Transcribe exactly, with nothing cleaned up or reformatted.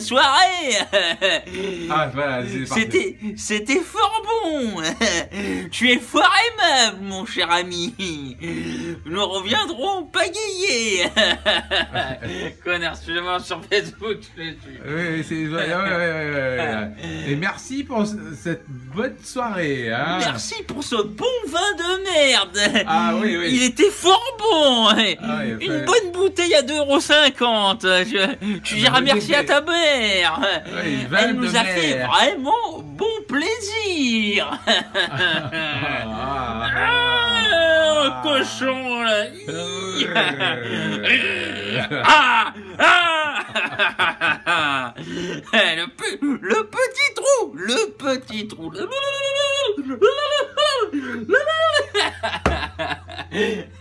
soirée. Ah, voilà, c'est parfait. C'était, c'était fort bon. Tu es fort aimable, mon cher ami. Nous reviendrons pagayer. Connard, excusez-moi, sur Facebook, je l'ai tué. Oui, c'est... Ouais, ouais, ouais, ouais, ouais. Et merci pour cette bonne soirée. Hein. Merci pour ce bon vin de merde. Ah oui, oui. Il était fort bon. Ah, oui, fait... Une bonne bouteille à deux euros cinquante. Tu diras bah, merci oui, à ta mère. Oui, Elle nous a mer. fait vraiment bon plaisir. Ah, ah, ah, cochon là. Ah, ah. le, pe le petit trou, le petit trou.